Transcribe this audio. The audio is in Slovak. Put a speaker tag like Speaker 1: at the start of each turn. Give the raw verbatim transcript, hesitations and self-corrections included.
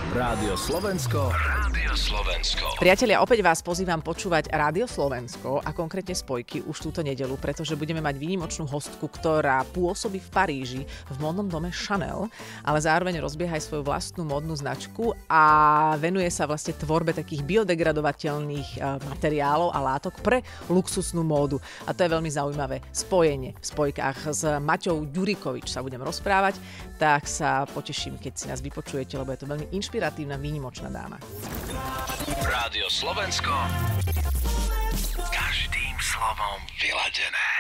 Speaker 1: Rádio Slovensko. Rádio Slovensko.
Speaker 2: Priatelia, opäť vás pozývam počúvať Rádio Slovensko a konkrétne Spojky už túto nedeľu, pretože budeme mať výnimočnú hostku, ktorá pôsobí v Paríži v módnom dome Chanel, ale zároveň rozbieha aj svoju vlastnú módnu značku a venuje sa vlastne tvorbe takých biodegradovateľných materiálov a látok pre luxusnú módu. A to je veľmi zaujímavé spojenie v Spojkách. S Maťou Ďurikovič sa budem rozprávať, tak sa poteším, keď si nás vypočujete, lebo je to veľmi inšpiratívna, výnimočná dáma.
Speaker 1: Rádio Slovensko. Každým slovom vyladené.